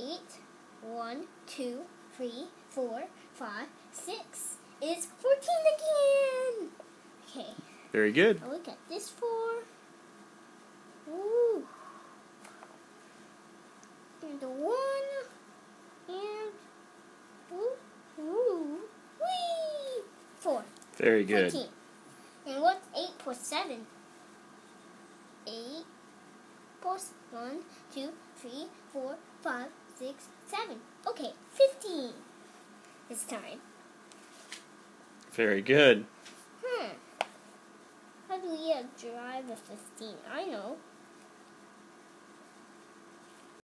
8. 1, 2, 3, 4, 5, 6. It's 14 again! Okay. Very good. Now look at this 4. Ooh. And the 1. And whee! 4. Very good. 14. And what's 8 plus 7? 8 plus 1, 2, 3, 4, 5, 6, 7. Okay, 15. This time. Very good. How do we drive a 15? I know.